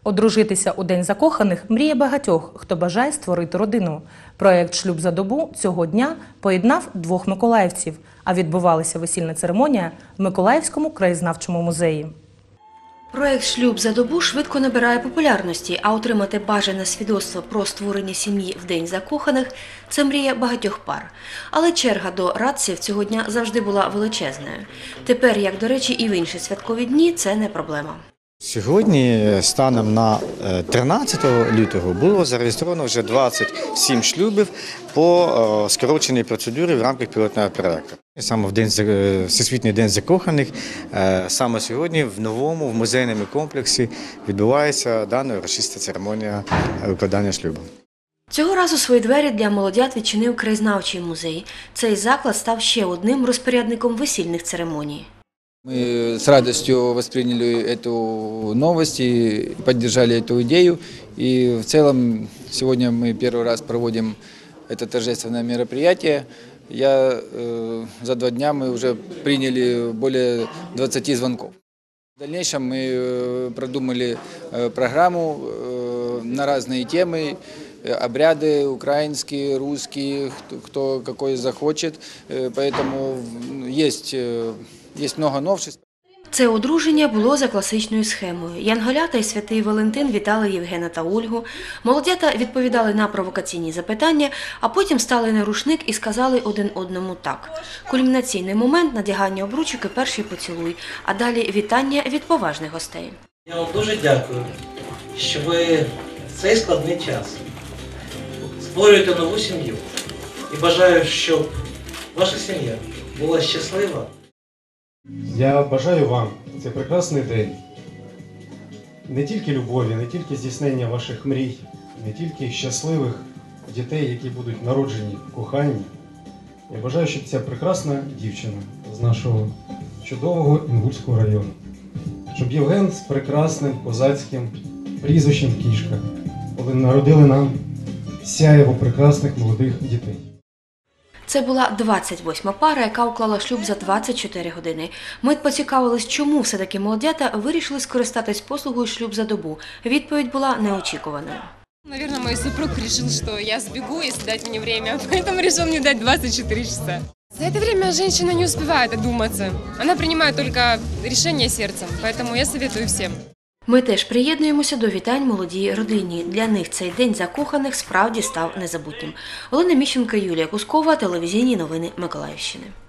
Одружитися у День закоханих – мрія багатьох, хто бажає створити родину. Проєкт «Шлюб за добу» цього дня поєднав двох миколаївців, а відбувалася весільна церемонія в Миколаївському краєзнавчому музеї. Проєкт «Шлюб за добу» швидко набирає популярності, а отримати бажане свідоцтво про створення сім'ї в День закоханих – це мрія багатьох пар. Але черга до радців цього дня завжди була величезною. Тепер, як, до речі, і в інші святкові дні, це не проблема. Сьогодні, станом на 13 лютого, було зареєстровано вже 27 шлюбів по скороченій процедурі в рамках пілотного проєкту. Саме в Всесвітній день закоханих, саме сьогодні в новому в музейному комплексі відбувається дана урочиста церемонія укладання шлюбу. Цього разу свої двері для молодят відчинив краєзнавчий музей. Цей заклад став ще одним розпорядником весільних церемоній. Мы с радостью восприняли эту новость и поддержали эту идею. И в целом сегодня мы первый раз проводим это торжественное мероприятие. За 2 дня мы уже приняли более 20 звонков. В дальнейшем мы продумали программу на разные темы, обряды украинские, русские, кто какой захочет. Поэтому есть много новшеств. Це одруження було за класичною схемою. Янголята і святий Валентин вітали Євгена та Ольгу. Молодята відповідали на провокаційні запитання, а потім стали на рушник і сказали один одному «так». Кульмінаційний момент – надягання обручок і перший поцілуй, а далі вітання від поважних гостей. Я вам дуже дякую, що ви в цей складний час створюєте нову сім'ю. І бажаю, щоб ваша сім'я була щаслива. Я бажаю вам в цей прекрасний день не тільки любові, не тільки здійснення ваших мрій, не тільки щасливих дітей, які будуть народжені в коханні. Я бажаю, щоб ця прекрасна дівчина з нашого чудового Інгульського району, щоб Євген з прекрасним козацьким прізвищем Кішка, коли народили нам сяєво прекрасних молодих дітей. Це була 28-ма пара, яка уклала шлюб за 24 години. Ми поцікавились, чому все-таки молодята вирішили скористатись послугою «Шлюб за добу». Відповідь була неочікуваною. Наверное, мой супруг решил, что я сбегу, если дать мне время, поэтому решил мне дать 24 часа. За это время женщина не успевает одуматься. Она принимает только решение сердцем, поэтому я советую всем. Ми теж приєднуємося до вітань молодій родині. Для них цей день закоханих справді став незабутнім. Олена Міщенко, Юлія Кускова, телевізійні новини Миколаївщини.